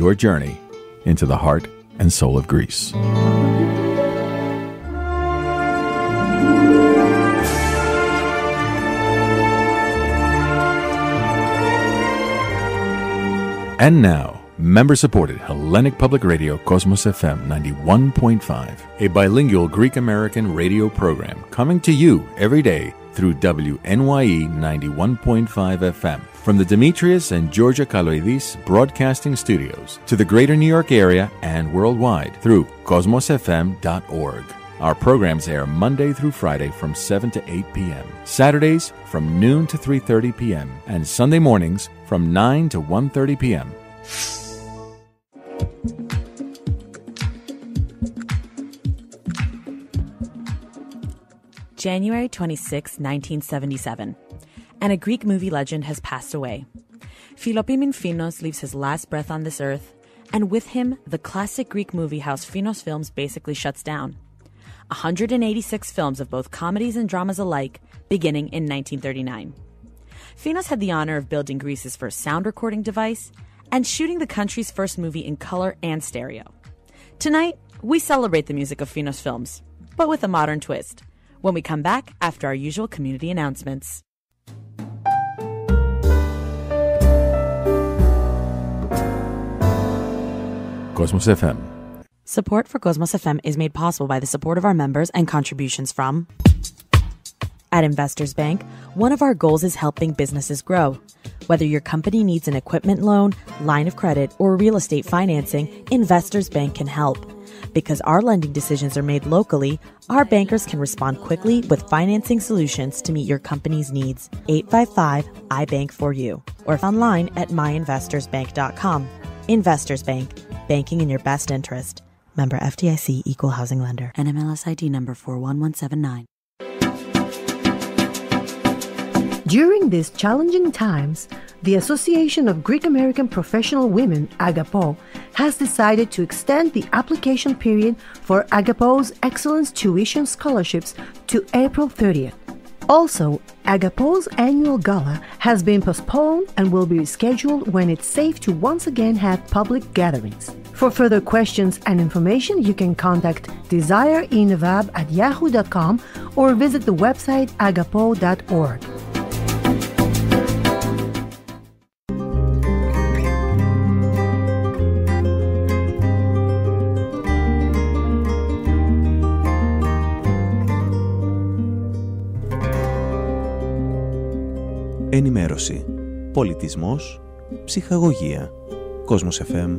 your journey into the heart and soul of Greece. And now, member-supported Hellenic Public Radio Cosmos FM 91.5, a bilingual Greek-American radio program coming to you every day through WNYE 91.5 FM from the Demetrius and Georgia Kaloidis Broadcasting Studios to the greater New York area and worldwide through cosmosfm.org. Our programs air Monday through Friday from 7 to 8 p.m., Saturdays from noon to 3:30 p.m., and Sunday mornings from 9 to 1:30 p.m. January 26, 1977, and a Greek movie legend has passed away. Philopoemen Phinos leaves his last breath on this earth, and with him, the classic Greek movie house Phinos Films basically shuts down. 186 films of both comedies and dramas alike, beginning in 1939. Phinos had the honor of building Greece's first sound recording device and shooting the country's first movie in color and stereo. Tonight, we celebrate the music of Phinos Films, but with a modern twist, when we come back after our usual community announcements. Cosmos FM. Support for Cosmos FM is made possible by the support of our members and contributions from... At Investors Bank, one of our goals is helping businesses grow. Whether your company needs an equipment loan, line of credit, or real estate financing, Investors Bank can help. Because our lending decisions are made locally, our bankers can respond quickly with financing solutions to meet your company's needs. 855-I-BANK4U or online at myinvestorsbank.com. Investors Bank, banking in your best interest. Member FDIC Equal Housing Lender. NMLS ID number 41179. During these challenging times, the Association of Greek American Professional Women, AGAPO, has decided to extend the application period for AGAPO's Excellence Tuition Scholarships to April 30th. Also, AGAPO's annual gala has been postponed and will be rescheduled when it's safe to once again have public gatherings. For further questions and information, you can contact desireinevab@yahoo.com or visit the website agapo.org. Ενημέρωση, πολιτισμός, ψυχαγωγία. Cosmos FM.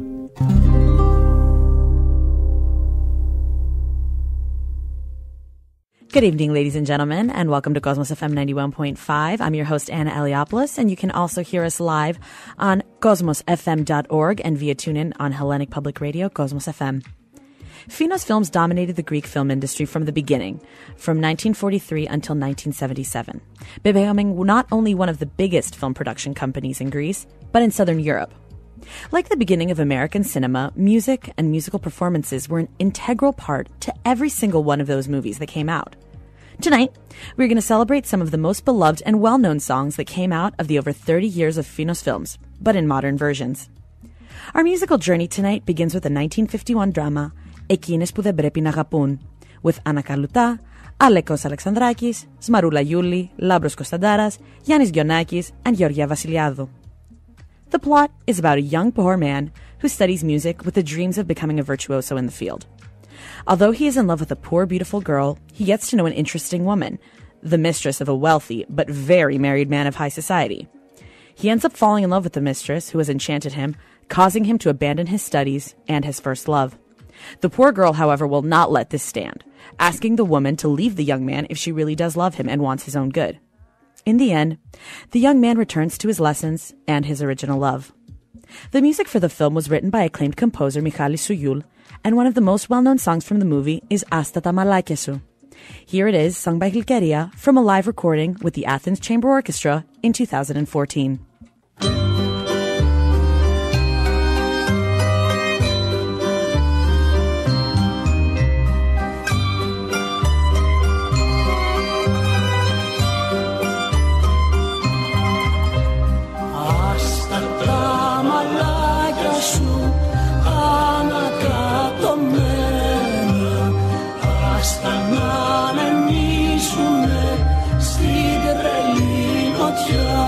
Good evening, ladies and gentlemen, and welcome to Cosmos FM 91.5. I'm your host, Anna Eliopoulos, and you can also hear us live on cosmosfm.org and via TuneIn on Hellenic Public Radio, Cosmos FM. Phinos Films dominated the Greek film industry from the beginning, from 1943 until 1977, becoming not only one of the biggest film production companies in Greece, but in Southern Europe. Like the beginning of American cinema, music and musical performances were an integral part to every single one of those movies that came out. Tonight, we're going to celebrate some of the most beloved and well-known songs that came out of the over 30 years of Phinos Films, but in modern versions. Our musical journey tonight begins with the 1951 drama Εκείνες που δεν πρέπει να αγαπούν, with Anna Kalouta, Alekos Alexandrakis, Smaroula Youli, Labros Konstantaras, Yannis Gionakis, and Georgia Vasiliadou. The plot is about a young poor man who studies music with the dreams of becoming a virtuoso in the field. Although he is in love with a poor, beautiful girl, he gets to know an interesting woman, the mistress of a wealthy but very married man of high society. He ends up falling in love with the mistress who has enchanted him, causing him to abandon his studies and his first love. The poor girl, however, will not let this stand, asking the woman to leave the young man if she really does love him and wants his own good. In the end, the young man returns to his lessons and his original love. The music for the film was written by acclaimed composer Michalis Souyul, and one of the most well-known songs from the movie is Asta ta malakya su. Here it is, sung by Glikeria, from a live recording with the Athens Chamber Orchestra in 2014. νοτιά.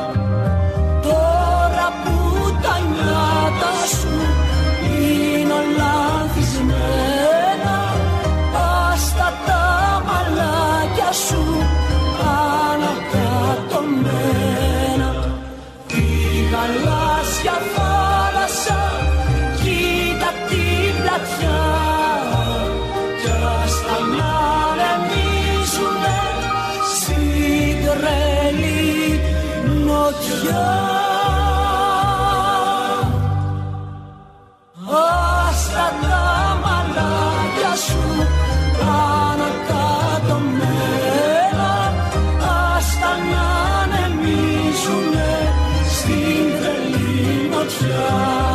Τώρα που τα νιάτα σου είναι όλα ανθισμένα, άστα τα μαλάκια σου ανακατωμένα. Η γαλάζια θάλασσα κοίτα την πλατιά κι ας τα ανεμίζουνε στην τρελή νοτιά. Άστα τα μαλάκια σου ανακατωμένα, άστα να ανεμίζουνε στην τρελή νοτιά.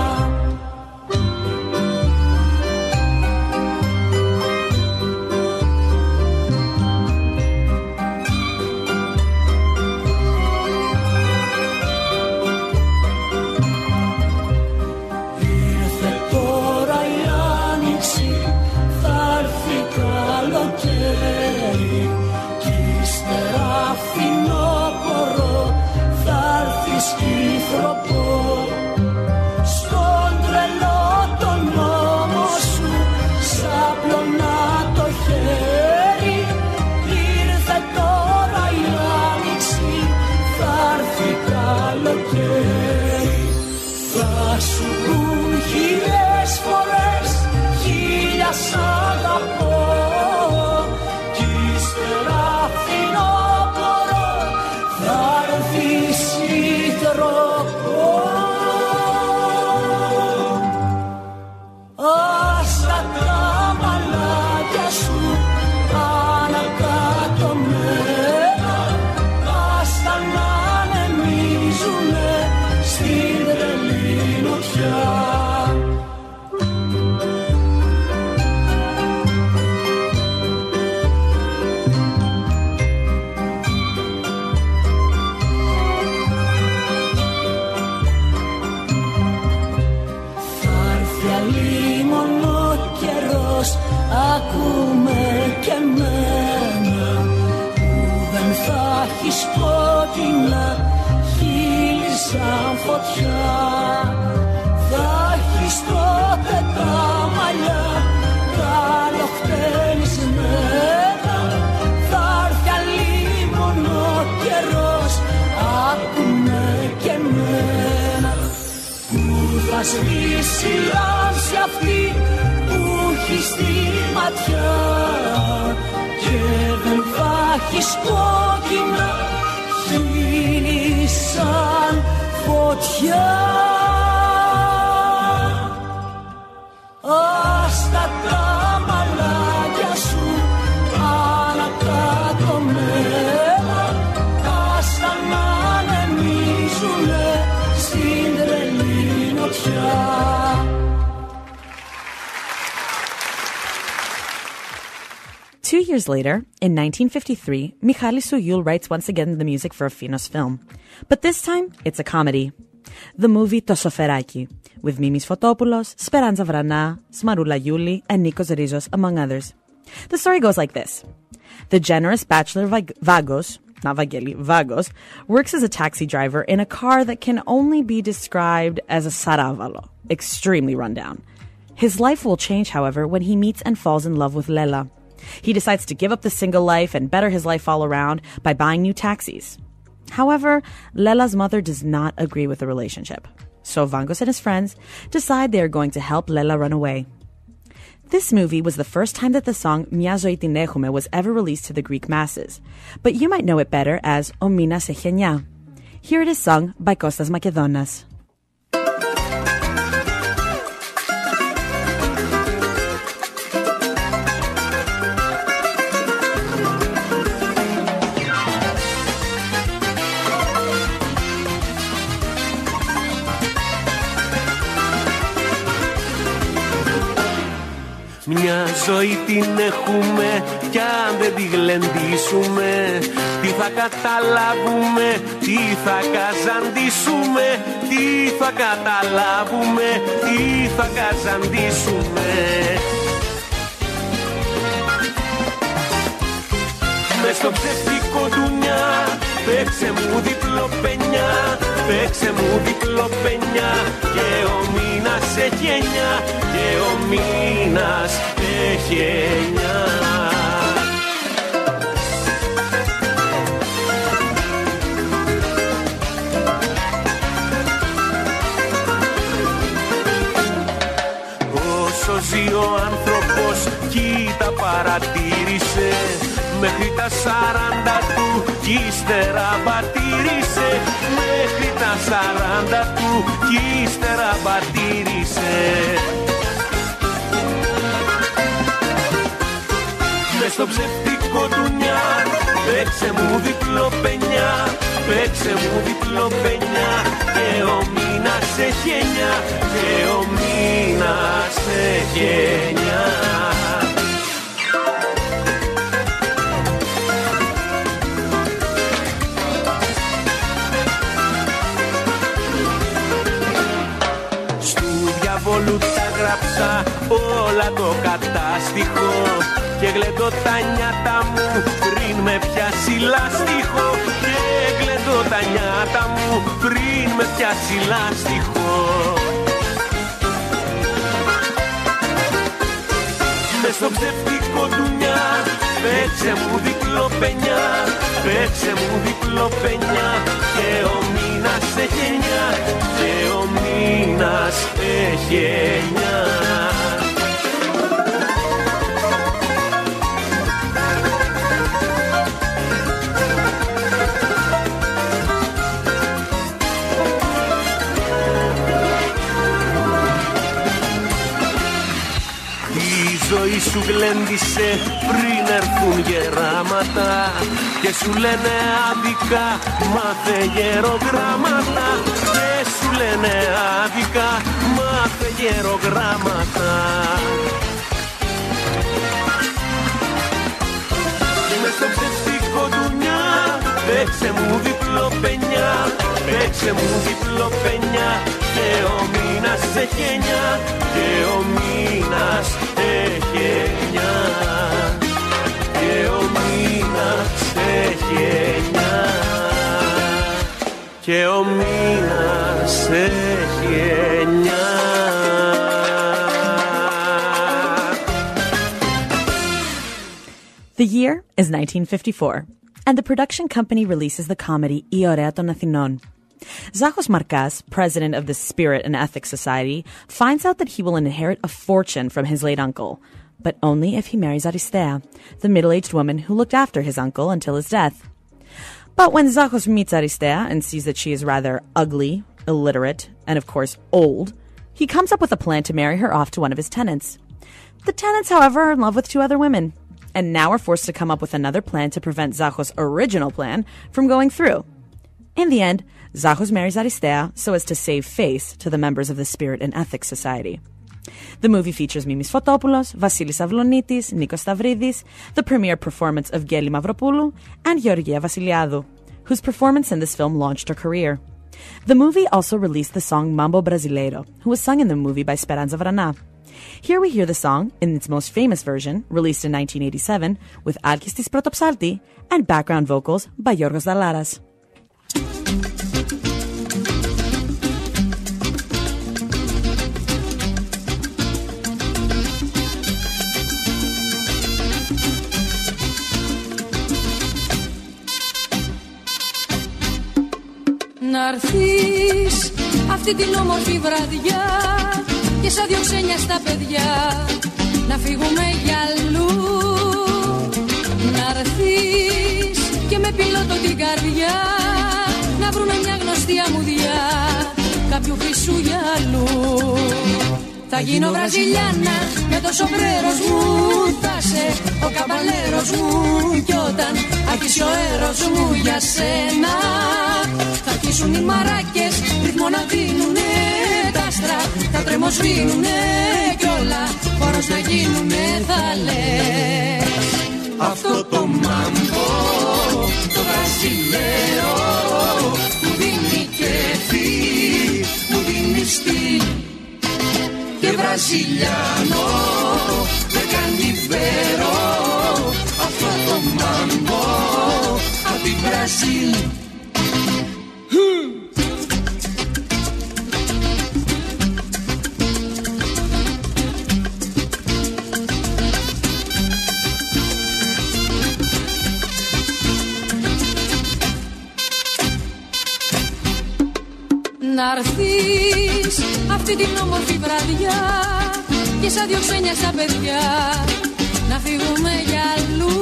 Στον τρελό τον νόμο σου σαπλωνά το χέρι. Ήρθε τώρα η άνοιξη, θα έρθει καλοκαίρι. Θα σου πουν χίλιες φορές, χίλια σ' αγαπώ, κι ύστερα φθινόπωρο θα έρθει σύντροπο. Άστα τα μαλάκια σου ανακατωμένα, άστα να ανεμίζουνε στην τρελή νοτιά. Ακούμε και εμένα που δεν θα έχεις κόκκινα χείλη σαν φωτιά. Θα έχεις τότε τα μαλλιά καλοχτενισμένα. Θα έρθει αλίμονο καιρός, άκουμε και εμένα, που θα σβήσει λάμψη αυτή που έχει στη ματιά και δεν θα έχεις κόκκινα χείλη σαν φωτιά. Άστα τα μαλάκια σου ανακατωμένα, άστα να ανεμίζουνε στην τρελή νοτιά. Two years later, in 1953, Michalis Soyul writes once again the music for a Finos film. But this time, it's a comedy. The movie To Soferaki, with Mimis Fotopoulos, Speranza Vrana, Smarula Yuli, and Nikos Rizos, among others. The story goes like this. The generous bachelor Vagos, not Vageli, Vagos, works as a taxi driver in a car that can only be described as a saravalo, extremely run down. His life will change, however, when he meets and falls in love with Lela. He decides to give up the single life and better his life all around by buying new taxis. However, Lela's mother does not agree with the relationship. So Vagos and his friends decide they are going to help Lela run away. This movie was the first time that the song Mia Zoi Tin Έχουμε was ever released to the Greek masses. But you might know it better as O Minas Se Genea. Here it is sung by Kostas Makedonas. Μια ζωή την έχουμε κι αν δεν τη γλεντήσουμε, τι θα καταλάβουμε, τι θα καζαντήσουμε, τι θα καταλάβουμε, τι θα καζαντήσουμε. Μες στο ψεύτικο ντουνιά παίξε μου διπλό πενιά, παίξε μου διπλό πενιά. Και ο μήνας έχει 9, και ο μήνας έχει 9. Όσο ζει ο άνθρωπος, κοίτα παρατήρησε, μέχρι τα 40 του κι ύστερα πατήρισε, μέχρι τα 40 του κι ύστερα πατήρισε. Μες στο ψευτικό ντουνιά, παίξε μου διπλό πενιά, παίξε μου διπλό πενιά. Και ο μήνας έχει 9, και ο μήνας έχει 9. Στου διαβόλου τα γράψα όλα το κατάστιχο, και γλεντώ τα νιάτα μου πριν με πιάσει λάστιχο, και γλεντώ τα νιάτα μου πριν με πιάσει λάστιχο. Μες στο ψευτικό ντουνιά, παίξε μου διπλό πενιά, παίξε μου διπλό πενιά. Και ο μήνας έχει 9, και ο μήνας έχει 9. Η ζωή σου γλέντισε πριν έρθουν γεράματα, και σου λένε άδικα μάθε γερογράμματα, και σου λένε άδικα μάθε γερογράμματα. Μες στο ψευτικό ντουνιά, παίξε μου διπλό πενιά, παίξε μου διπλό πενιά. Και ο μήνας έχει 9, και ο μήνας έχει 9, και ο μήνας έχει 9, και ο μήνας έχει 9. The year is 1954, and the production company releases the comedy Η Ωραία των Αθηνών. Zachos Markas, president of the Spirit and Ethics Society, finds out that he will inherit a fortune from his late uncle, but only if he marries Aristea, the middle-aged woman who looked after his uncle until his death. But when Zachos meets Aristea and sees that she is rather ugly, illiterate, and of course old, he comes up with a plan to marry her off to one of his tenants. The tenants, however, are in love with 2 other women, and now are forced to come up with another plan to prevent Zachos' original plan from going through. In the end, Zachos marries Aristea so as to save face to the members of the Spirit and Ethics Society. The movie features Mimis Fotopoulos, Vasilis Avlonitis, Nikos Stavridis, the premiere performance of Geli Mavropoulou, and Georgia Vasiliadou, whose performance in this film launched her career. The movie also released the song Mambo Brasileiro, who was sung in the movie by Speranza Vrana. Here we hear the song, in its most famous version, released in 1987, with Alkistis Protopsalti and background vocals by Yorgos Dalaras. Να'ρθείς αυτή την όμορφη βραδιά και σαν 2 ξένια στα παιδιά να φύγουμε για αλλού. Να'ρθείς και με πιλότο την καρδιά να βρούμε μια γνωστή αμμουδιά κάποιου χρυσού γυαλού. Θα γίνω Βραζιλιάνα με το σομπρέρος μου, θα σε ο καμπαλέρος μου, κι όταν αρχίσει ο έρος μου για σένα θα αρχίσουν οι μαράκες ρυθμό να δίνουνε τα άστρα, θα τρεμοσβήνουνε κι όλα χώρος να γίνουνε, θα λες αυτό το μάμπο το βραζιλέο μου δίνει κέφι, μου δίνει στυλ και βραζιλιάνο δεν κάνει βέρο αυτό το μάμπο απ' την Βραζιλία. Βραζίλ. Να'ρθείς αυτή την όμορφη βραδιά και σαν δυο ξένια στα παιδιά να φύγουμε για αλλού.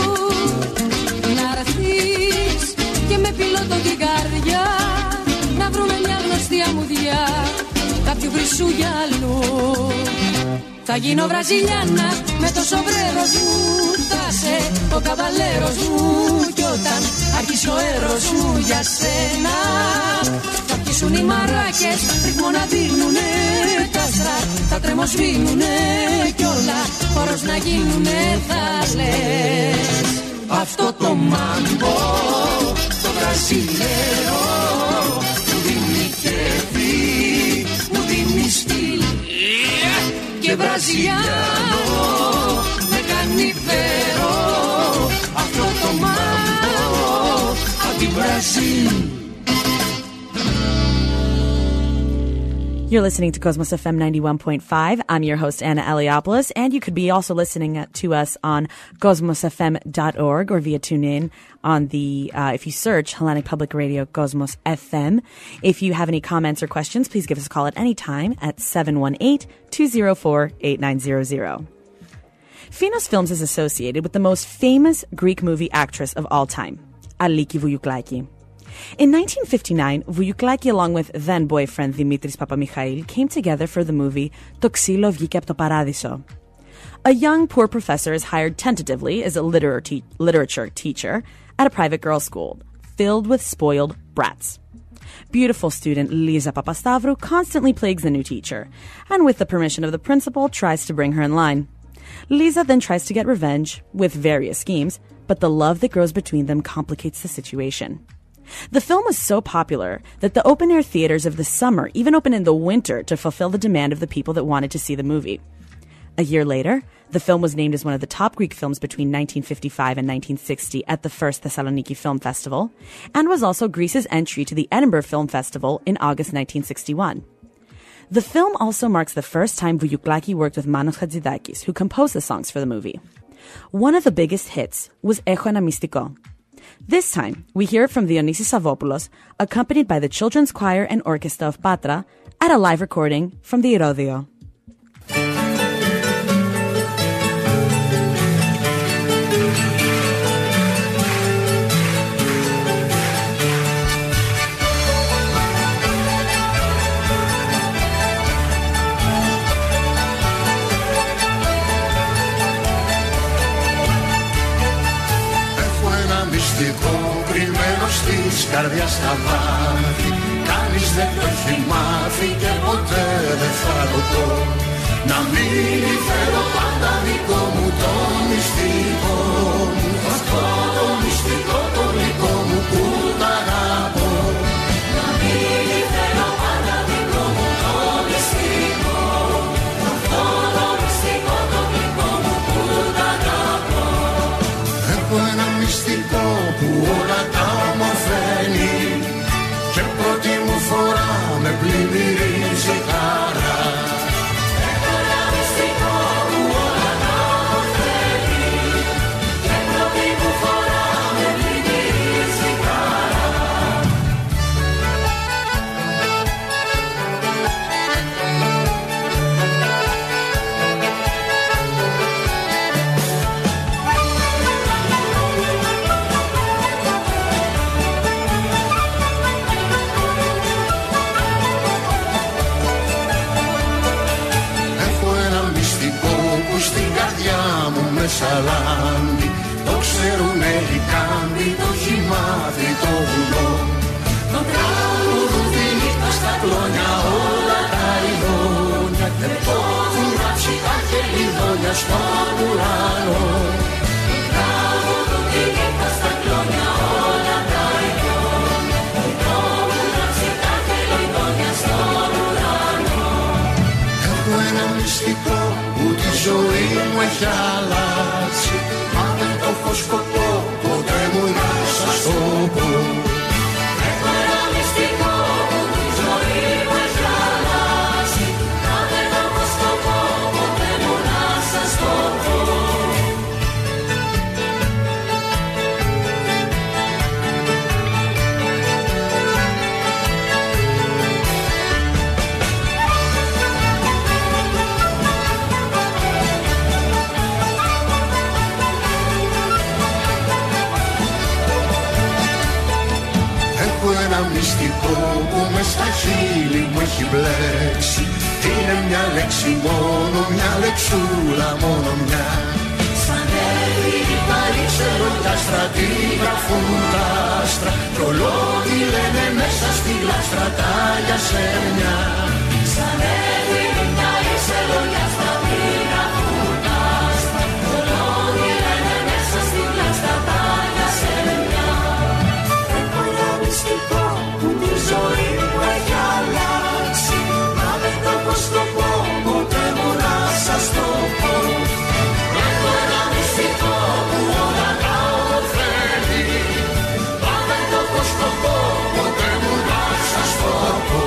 Να'ρθείς και με πιλότο την καρδιά να βρούμε μια γνωστή αμμουδιά κάποιου χρυσού γυαλού. Θα γίνω Βραζιλιάνα με το σομπρέρος μου, θα σε ο καβαλέρος μου κι όταν αρχίσει ο έρος μου για σένα θα αρχίσουν οι μαράκες ρυθμό να δείχνουνε τα άστρα, θα τρεμοσβήνουνε κι όλα χώρος να γίνουνε. Θα λες αυτό το μάμπο το βραζιλέρο μου δίνει κέφι, μου δίνει στυλ και βραζιλιάνο με κάνει φέρο αυτό το μάμπο από την Βραζίλ. You're listening to Cosmos FM 91.5. I'm your host, Anna Eliopoulos, and you could be also listening to us on cosmosfm.org or via TuneIn on the, if you search Hellenic Public Radio Cosmos FM. If you have any comments or questions, please give us a call at any time at 718-204-8900. Finos Films is associated with the most famous Greek movie actress of all time, Aliki Vouliouklaki. In 1959, Vouliouklaki, along with then-boyfriend Dimitris Papamichail, came together for the movie «Το ξύλο βγήκε από το παράδεισο». A young, poor professor is hired tentatively as a literature teacher at a private girls' school, filled with spoiled brats. Beautiful student Lisa Papastavru constantly plagues the new teacher, and with the permission of the principal, tries to bring her in line. Lisa then tries to get revenge, with various schemes, but the love that grows between them complicates the situation. The film was so popular that the open-air theaters of the summer even opened in the winter to fulfill the demand of the people that wanted to see the movie. A year later, the film was named as one of the top Greek films between 1955 and 1960 at the First Thessaloniki Film Festival, and was also Greece's entry to the Edinburgh Film Festival in August 1961. The film also marks the first time Vouliouklaki worked with Manos Hatzidakis, who composed the songs for the movie. One of the biggest hits was Έχω ένα μυστικό. This time, we hear it from Dionysis Savvopoulos, accompanied by the Children's Choir and Orchestra of Patra, at a live recording from the Erodio. Της καρδιάς στα βάθη κανείς δεν το έχει μάθει και ποτέ δεν θα το πω. Να μείνει θέλω πάντα δικό μου το μυστικό μου, αυτό το μυστικό το δικό μου που τ' αγαπώ. Να μείνει θέλω πάντα δικό μου το μυστικό, αυτό το μυστικό το δικό μου που τ' αγαπώ. Έχω ένα μυστικό που όλα τα ομορφαίνει και πρώτη μου φορά με πλημμυρίζει χαρά. Έχω ένα μυστικό που όλα τα ομορφαίνει και πρώτη μου φορά με πλημμυρίζει χαρά. Στην καρδιά μου με σαλάντι το ξέρουνε οι κάμποι, το έχει μάθει το βουνό. Το τραγούδι νύχτα στα κλόνια όλα τα ειδόνια και πόθουν τα ψυχά και ειδόνια στον ουρανό. Το τραγούδι νύχτα στα κλόνια όλα τα ειδόνια και πόθουν τα ψυχά και ειδόνια στον ουρανό. Έχω ένα μυστικό που τη ζωή μου έχει αλλάξει, μα δεν το έχω σκοπό ποτέ μου να σας το πω. ένα μυστικό που μες στα χείλη μου έχει μπλέξει. Είναι μια λέξη μόνο, μια λεξούλα μόνο μια. Σαν έρημη παρήξερο κι άστρα τι γραφούν τα άστρα. Κι όλο τι λένε μέσα στη γλάστρα τα γιασένια. Σαν έρημη παρήξερο κι άστρα τι γραφούν τα άστρα. Κι όλο τι λένε μέσα στη γλάστρα τα γιασένια. Έχω ένα μυστικό που τη ζωή μου έχει αλλάξει. Μα δεν το πως το πω, ποτέ μου να σας το πω. Έχω ένα μυστικό που όλα τα ωφέλει. Μα δεν το πως το πω, ποτέ μου να σας το πω.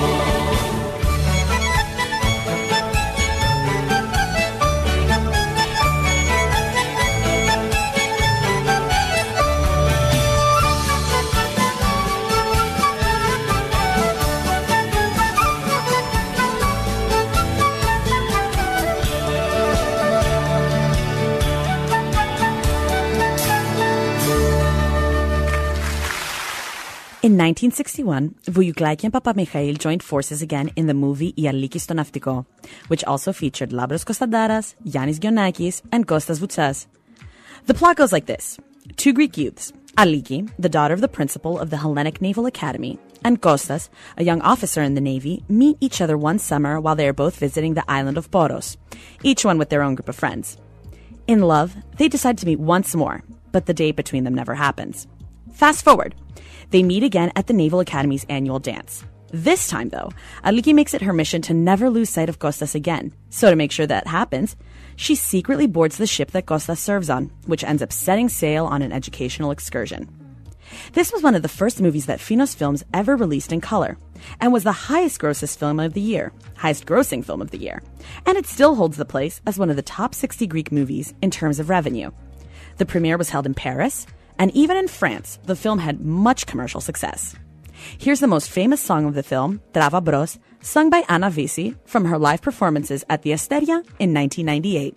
In 1961, Voulioukaki and Papamikhail joined forces again in the movie I Aliki στο Ναυτικό, which also featured Labros Kostandaras, Yannis Gionakis, and Kostas Voutsas. The plot goes like this. Two Greek youths, Aliki, the daughter of the principal of the Hellenic Naval Academy, and Kostas, a young officer in the Navy, meet each other one summer while they are both visiting the island of Poros, each one with their own group of friends. In love, they decide to meet once more, but the date between them never happens. Fast forward. They meet again at the Naval Academy's annual dance. This time, though, Aliki makes it her mission to never lose sight of Kostas again. So to make sure that happens, she secretly boards the ship that Kostas serves on, which ends up setting sail on an educational excursion. This was one of the first movies that Finos Films ever released in color, and was the highest grossing film of the year, and it still holds the place as one of the top 60 Greek movies in terms of revenue. The premiere was held in Paris, and even in France, the film had much commercial success. Here's the most famous song of the film, Trava Bros, sung by Anna Visi from her live performances at the Asteria in 1998.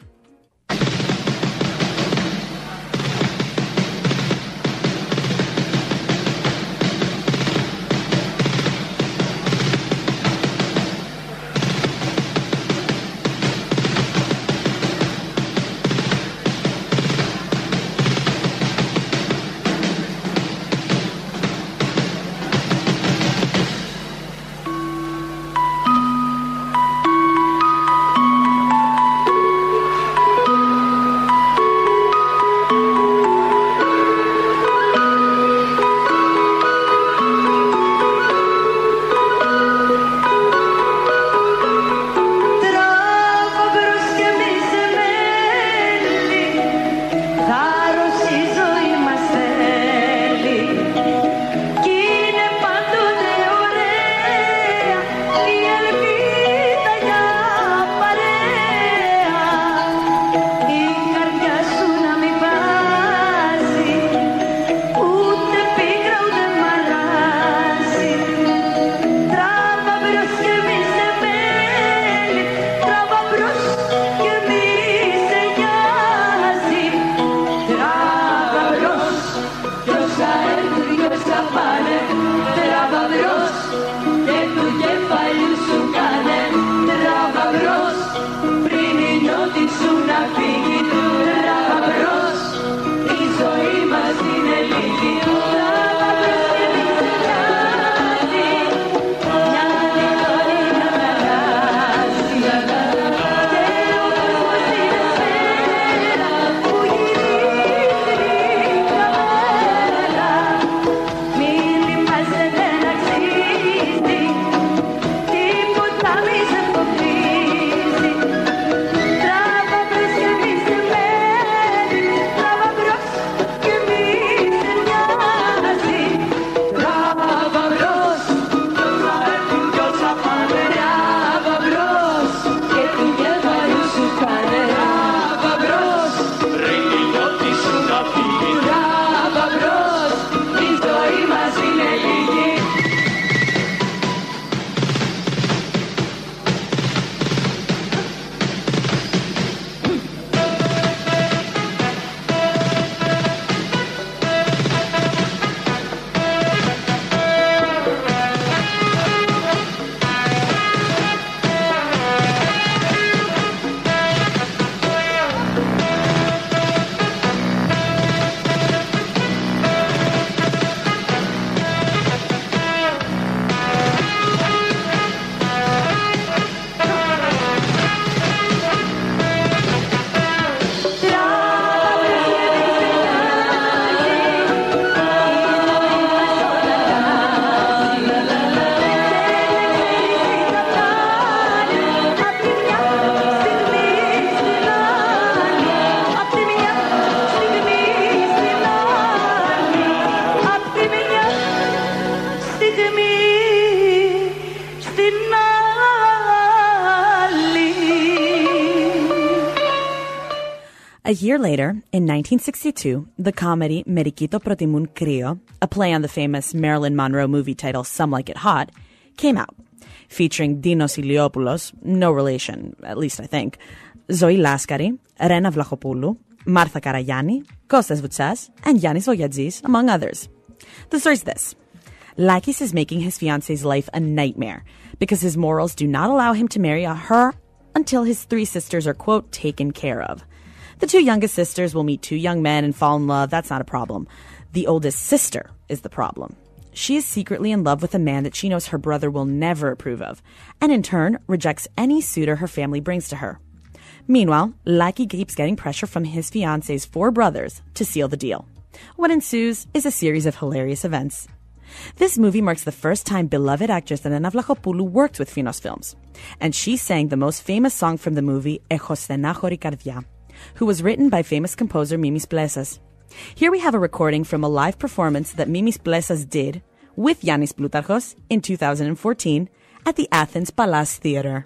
year later, in 1962, the comedy Merikito Protimun Krio, a play on the famous Marilyn Monroe movie title Some Like It Hot, came out, featuring Dinos Iliopoulos, no relation, at least I think, Zoe Laskari, Rena Vlachopoulou, Martha Karayani, Kostas Voutsas, and Yannis Voyadzis, among others. The story's this. Lakis is making his fiance's life a nightmare because his morals do not allow him to marry her until his 3 sisters are, quote, taken care of. The 2 youngest sisters will meet 2 young men and fall in love. That's not a problem. The oldest sister is the problem. She is secretly in love with a man that she knows her brother will never approve of, and in turn rejects any suitor her family brings to her. Meanwhile, Laki keeps getting pressure from his fiance's 4 brothers to seal the deal. What ensues is a series of hilarious events. This movie marks the first time beloved actress Rena Vlachopoulou worked with Finos Films, and she sang the most famous song from the movie Έχω στενάχωρη καρδιά, who was written by famous composer Mimis Plessas. Here we have a recording from a live performance that Mimis Plessas did with Yannis Plutarchos in 2014 at the Athens Palace Theatre.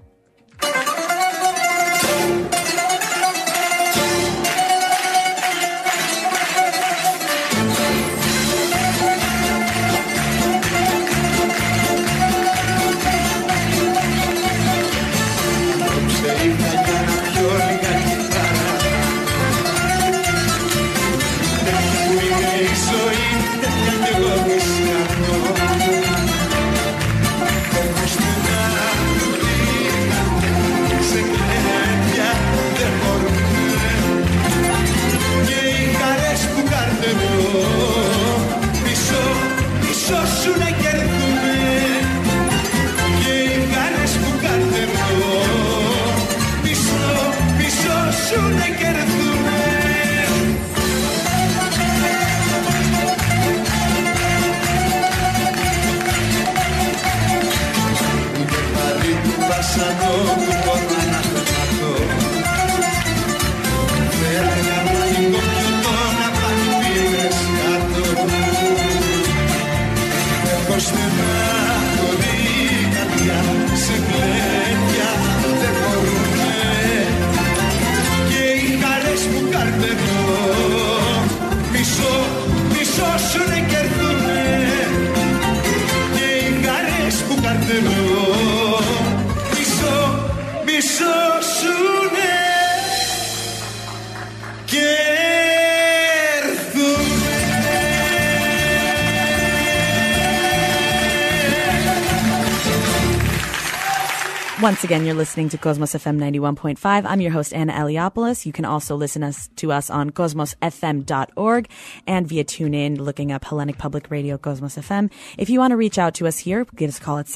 Once again, you're listening to Cosmos FM 91.5. I'm your host, Anna Eliopoulos. You can also listen to us on cosmosfm.org and via TuneIn, looking up Hellenic Public Radio, Cosmos FM. If you want to reach out to us here, give us a call at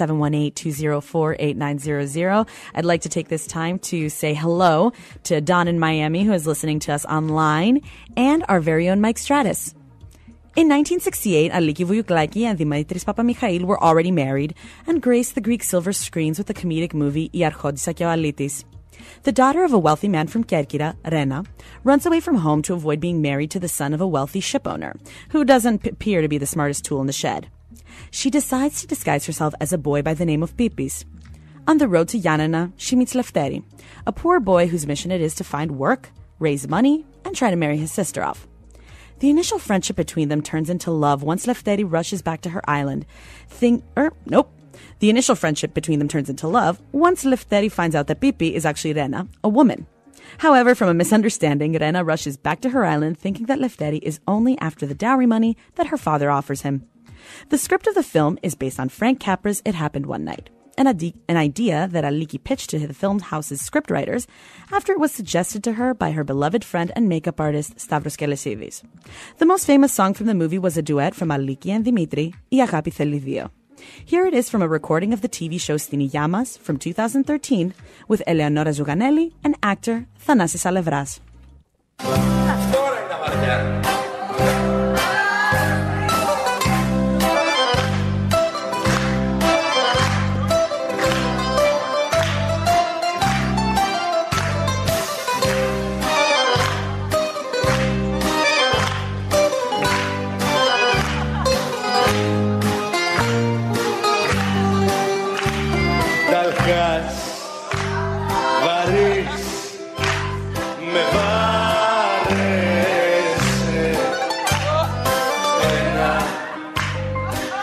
718-204-8900. I'd like to take this time to say hello to Don in Miami, who is listening to us online, and our very own Mike Stratus. In 1968, Aliki Voulioukaki and Dimitris Papamichail were already married and graced the Greek silver screens with the comedic movie I Archodissa και ο Αλήτης. The daughter of a wealthy man from Kerkira, Rena, runs away from home to avoid being married to the son of a wealthy ship owner, who doesn't appear to be the smartest tool in the shed. She decides to disguise herself as a boy by the name of Pipis. On the road to Yanina, she meets Lefteri, a poor boy whose mission it is to find work, raise money, and try to marry his sister off. The initial friendship between them turns into love once Lefteri rushes back to her island. The initial friendship between them turns into love once Lefteri finds out that Pipi is actually Rena, a woman. However, from a misunderstanding, Rena rushes back to her island thinking that Lefteri is only after the dowry money that her father offers him. The script of the film is based on Frank Capra's It Happened One Night, an idea that Aliki pitched to the film house's scriptwriters after it was suggested to her by her beloved friend and makeup artist Stavros Kelesidis. The most famous song from the movie was a duet from Aliki and Dimitri, I Agapi Θέλει δύο. Here it is from a recording of the TV show Στην Υγειά μας from 2013 with Eleonora Zouganelli and actor Thanasis Alevras. Με βάρε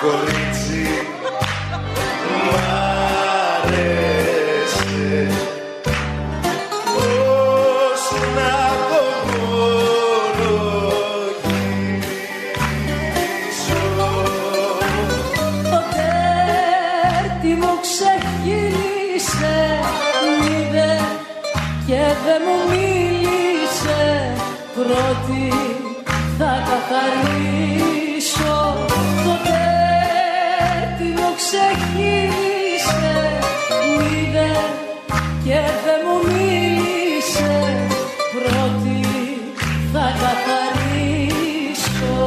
κορίτσι μ' άρεσε πως να το μολογήσω. Το τέρτι μου ξεχύλισε, είδε και δεν μου μίλησε, πρώτη θα καθαρίσω. Το τέρτι μου ξεχύλισε, είδε και δεν μου μίλησε, πρώτη θα καθαρίσω.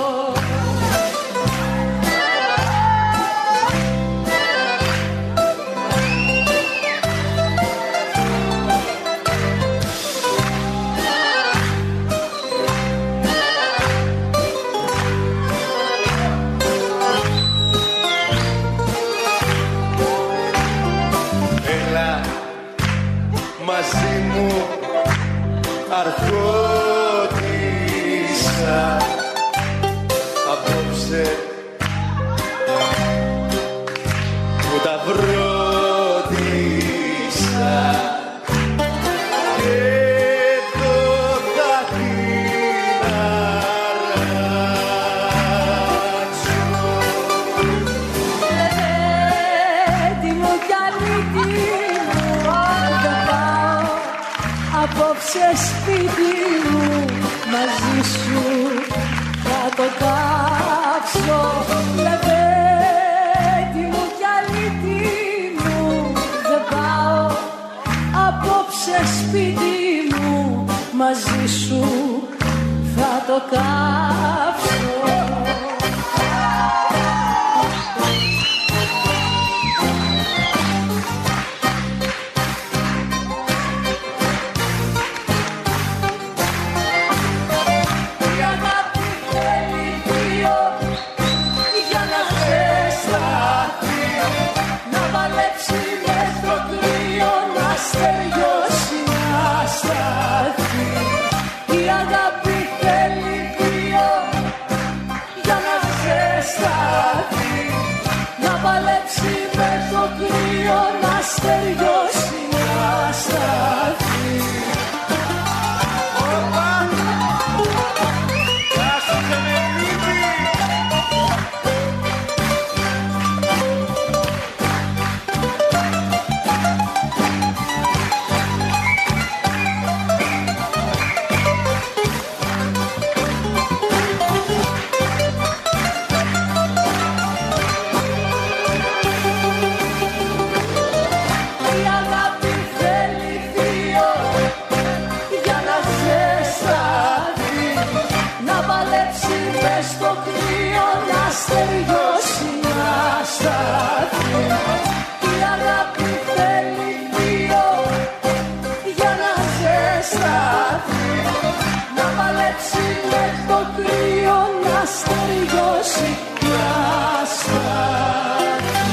Μαζί μου αρχόντισα απόψε που τα βρόντισα και το θα την αράξω. Έτοιμο κι αλήτη απόψε σπίτι μου, μαζί σου θα το κάψω. Λεβέντη μου κι αλήτη μου, δεν πάω απόψε σπίτι μου, μαζί σου θα το κάψω. να παλέψει με το κρύο να στεριώσει κι αστάθει.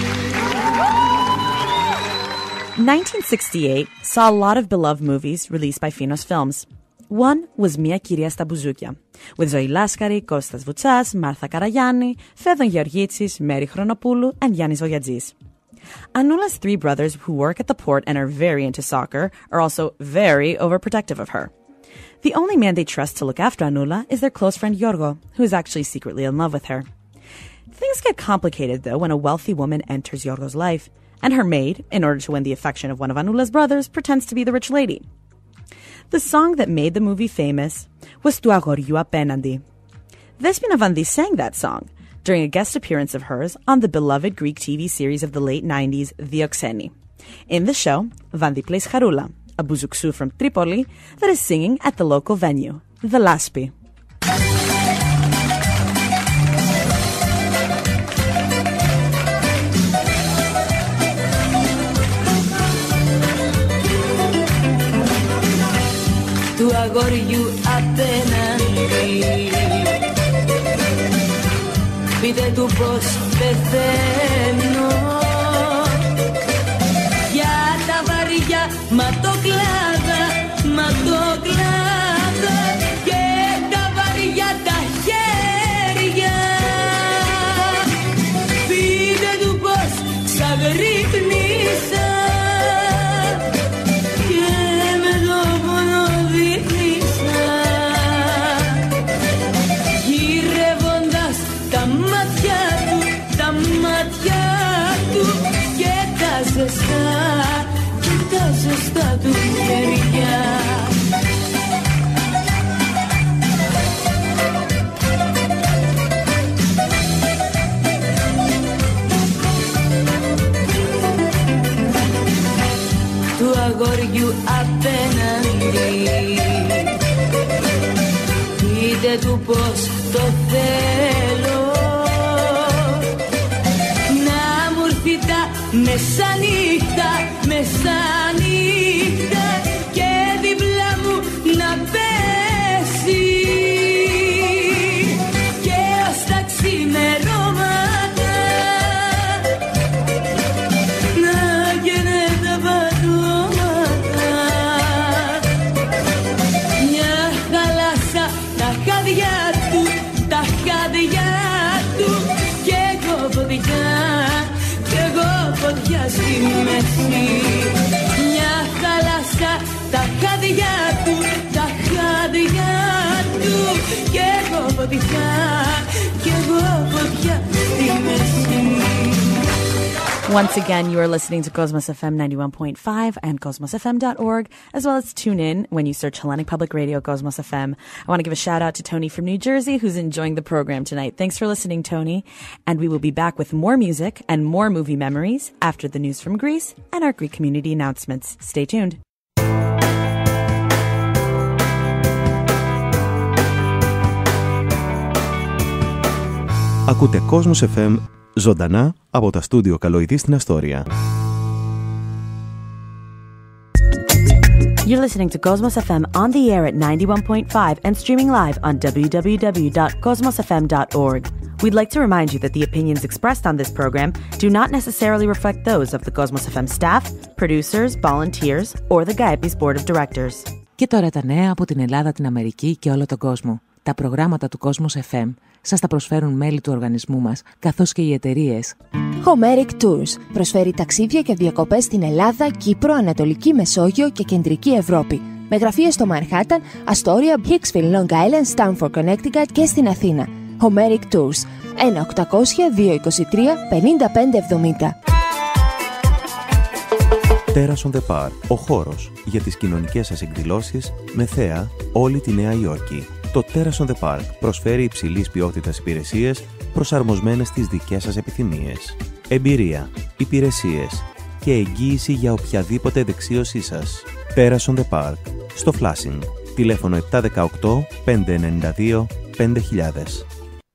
1968 saw a lot of beloved movies released by Finos Films. One was Μια Κυρία στα Μπουζούκια, with Zoe Laskari, Kostas Voutsas, Martha Karayani, Fedon Georgitsis, Mary Chronopoulou, and Yannis Voyadzis. Anoula's three brothers who work at the port and are very into soccer are also very overprotective of her. The only man they trust to look after Anoula is their close friend Yorgo, who is actually secretly in love with her. Things get complicated, though, when a wealthy woman enters Yorgo's life, and her maid, in order to win the affection of one of Anoula's brothers, pretends to be the rich lady. The song that made the movie famous was Tu Agoriou Apenandi. Despina Vandi sang that song during a guest appearance of hers on the beloved Greek TV series of the late 90s, Dioxeni. In the show, Vandi plays Haroula, a bouzouksou from Tripoli that is singing at the local venue, the Laspi. Του αγοριού απέναντι, πείτε του πως πεθαίνω για τα βαριά ματοκλάδα, ματοκλάδα και τα βαριά τα χέρια. μάτια του, τα μάτια του και τα ζεστά του χέρια. Του αγοριού απέναντι, πείτε του πως το θέλω, να μου έρθει τα μεσάνυχτα, μεσάνυχτα και δίπλα μου να πέσει και ως τα ξημερώματα να καίνε τα πατώματα. Μια χαλάσα τα χάδια του, τα χάδια του και εγώ φωτιά, κι εγώ φωτιά στη μέση. Μια θάλασσα, τα χάδια του, τα χάδια του κι εγώ φωτιά, κι εγώ φωτιά στη μέση. Once again, you are listening to Cosmos FM 91.5 and cosmosfm.org, as well as tune in when you search Hellenic Public Radio, Cosmos FM. I want to give a shout out to Tony from New Jersey, who's enjoying the program tonight. Thanks for listening, Tony. And we will be back with more music and more movie memories after the news from Greece and our Greek community announcements. Stay tuned. Ακούτε Cosmos FM ζωντανά από τα στούντιο Καλοειδή στην Αστόρια. You're listening to Cosmos FM on the air at 91.5 and streaming live on www.cosmosfm.org. We'd like to remind you that the opinions expressed on this program do not necessarily reflect those of the Cosmos FM staff, producers, volunteers, or the Gaepis Board of Directors. Και τώρα τα νέα από την Ελλάδα, την Αμερική και όλο τον κόσμο. Τα προγράμματα του Cosmos FM σας τα προσφέρουν μέλη του οργανισμού μας, καθώς και οι εταιρείες Homeric Tours προσφέρει ταξίδια και διακοπές στην Ελλάδα, Κύπρο, Ανατολική Μεσόγειο και Κεντρική Ευρώπη. Με γραφεία στο Μανχάταν, Αστόρια, Hicksville, Long Island, Stamford, Connecticut και στην Αθήνα. Homeric Tours 1-800-223-5570. Terrace on the Park, ο χώρος για τις κοινωνικές σας εκδηλώσεις με θέα όλη τη Νέα Υόρκη. Το Terrace on the Park προσφέρει υψηλής ποιότητας υπηρεσίες προσαρμοσμένες στις δικές σας επιθυμίες. Εμπειρία, υπηρεσίες και εγγύηση για οποιαδήποτε δεξίωσή σας. Terrace on the Park, στο Flushing. Τηλέφωνο 718 592 5000.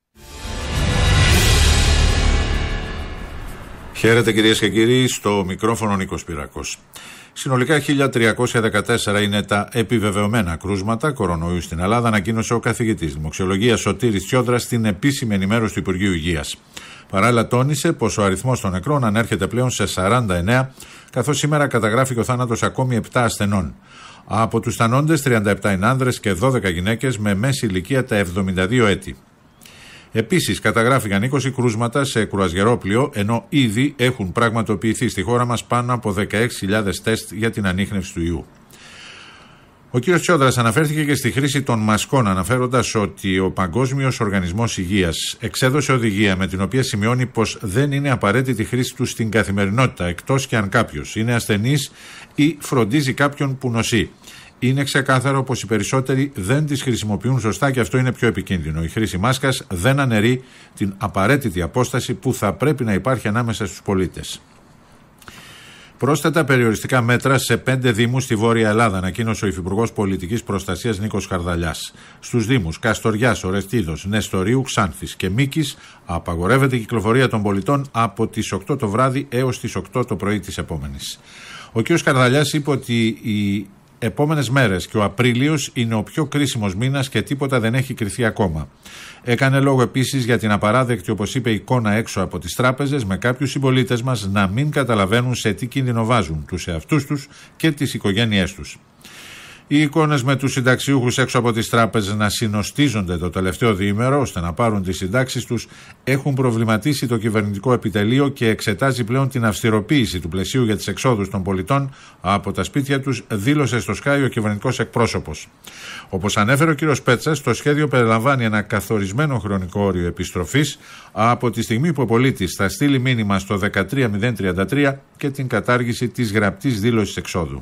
Χαίρετε κυρίες και κύριοι, στο μικρόφωνο Νίκος Πυρακός. Συνολικά 1.314 είναι τα επιβεβαιωμένα κρούσματα κορονοϊού στην Ελλάδα, ανακοίνωσε ο καθηγητής δημοξιολογίας Σωτήρης Τσιόδρας στην επίσημη ενημέρωση του Υπουργείου Υγείας. Παράλληλα τόνισε πως ο αριθμός των νεκρών ανέρχεται πλέον σε 49, καθώς σήμερα καταγράφηκε ο θάνατος ακόμη 7 ασθενών. Από τους θανόντες 37 είναι άνδρες και 12 γυναίκες με μέση ηλικία τα 72 έτη. Επίσης, καταγράφηκαν 20 κρούσματα σε κρουαζιερόπλοιο, ενώ ήδη έχουν πραγματοποιηθεί στη χώρα μας πάνω από 16.000 τεστ για την ανίχνευση του ιού. Ο κ. Τσιόδρας αναφέρθηκε και στη χρήση των μασκών, αναφέροντας ότι ο Παγκόσμιος Οργανισμός Υγείας εξέδωσε οδηγία με την οποία σημειώνει πως δεν είναι απαραίτητη χρήση του στην καθημερινότητα, εκτός και αν κάποιος είναι ασθενής ή φροντίζει κάποιον που νοσεί. Είναι ξεκάθαρο πως οι περισσότεροι δεν τις χρησιμοποιούν σωστά και αυτό είναι πιο επικίνδυνο. Η χρήση μάσκας δεν αναιρεί την απαραίτητη απόσταση που θα πρέπει να υπάρχει ανάμεσα στους πολίτες. Πρόσθετα περιοριστικά μέτρα σε 5 δήμους στη Βόρεια Ελλάδα, ανακοίνωσε ο Υφυπουργός Πολιτικής Προστασίας Νίκος Χαρδαλιάς. Στους δήμους Καστοριάς, Ορεστίδος, Νεστορίου, Ξάνθης και Μίκης απαγορεύεται η κυκλοφορία των πολιτών από τις 8 το βράδυ έως τις 8 το πρωί της επόμενης. Ο κ. Χαρδαλιάς είπε ότι οι επόμενες μέρες και ο Απρίλιος είναι ο πιο κρίσιμος μήνας και τίποτα δεν έχει κριθεί ακόμα. Έκανε λόγο επίσης για την απαράδεκτη, όπως είπε, εικόνα έξω από τις τράπεζες, με κάποιους συμπολίτες μας να μην καταλαβαίνουν σε τι κίνδυνο βάζουν τους εαυτούς τους και τις οικογένειές τους. Οι εικόνες με τους συνταξιούχους έξω από τις τράπεζες να συνοστίζονται το τελευταίο διήμερο ώστε να πάρουν τις συντάξεις τους έχουν προβληματίσει το κυβερνητικό επιτελείο και εξετάζει πλέον την αυστηροποίηση του πλαισίου για τις εξόδους των πολιτών από τα σπίτια τους, δήλωσε στο Sky ο κυβερνητικός εκπρόσωπος. Όπως ανέφερε ο κ. Πέτσας, το σχέδιο περιλαμβάνει ένα καθορισμένο χρονικό όριο επιστροφής από τη στιγμή που ο πολίτης θα στείλει μήνυμα στο 13033 και την κατάργηση της γραπτής δήλωσης εξόδου.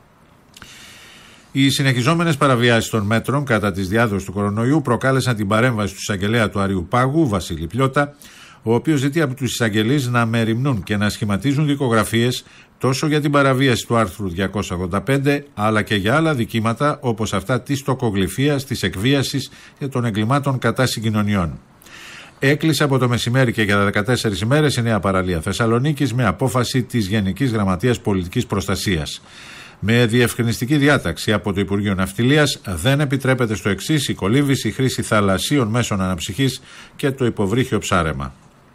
Οι συνεχιζόμενες παραβιάσεις των μέτρων κατά της διάδοσης του κορονοϊού προκάλεσαν την παρέμβαση του εισαγγελέα του Αριού Πάγου, Βασίλη Πλιώτα, ο οποίος ζητεί από τους εισαγγελείς να μεριμνούν και να σχηματίζουν δικογραφίες τόσο για την παραβίαση του άρθρου 285, αλλά και για άλλα δικήματα όπως αυτά της τοκογλυφίας, της εκβίασης και των εγκλημάτων κατά συγκοινωνιών. Έκλεισε από το μεσημέρι και για 14 ημέρες η νέα παραλία Θεσσαλονίκης με απόφαση της Γενικής Γραμματείας Πολιτικής Προστασίας. Με διευκρινιστική διάταξη από το Υπουργείο Ναυτιλίας δεν επιτρέπεται στο εξής η κολύμβηση, η χρήση θαλασσίων μέσων αναψυχής και το υποβρύχιο ψάρεμα.